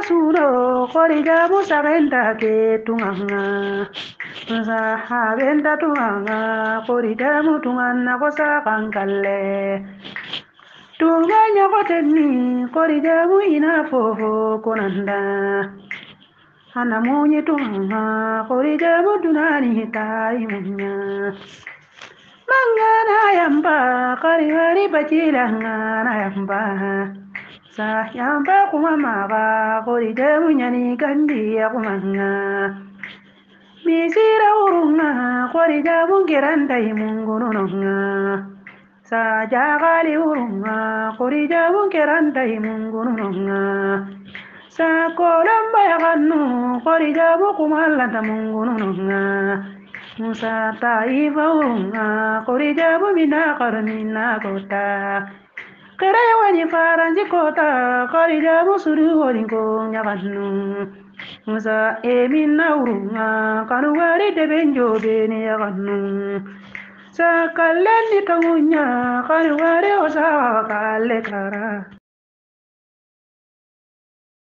suro korija musagenda ke tunganga musa habenda tunganga korija mutungana kosa kankalle tunganya koteni korija mu ina fofo konanda ana munyi tunganga korija mudunani taimunya mangana yamba kari bajilanga na yamba sa yamba kuma maga korija munyani gandi ya kumanga misira urunga korija mungiranda imungununga sa jagali urunga korija mungiranda imungununga sa kolamba ya kanu korija mukumalanda mungununga musa taifa urunga korija mumina karmina kota kere wani faranji kota korija musuru oringo nyakanu musa emina urunga kanuwari debenjo bene yakanu sa kaleni tangunya kanuwari osa kale kara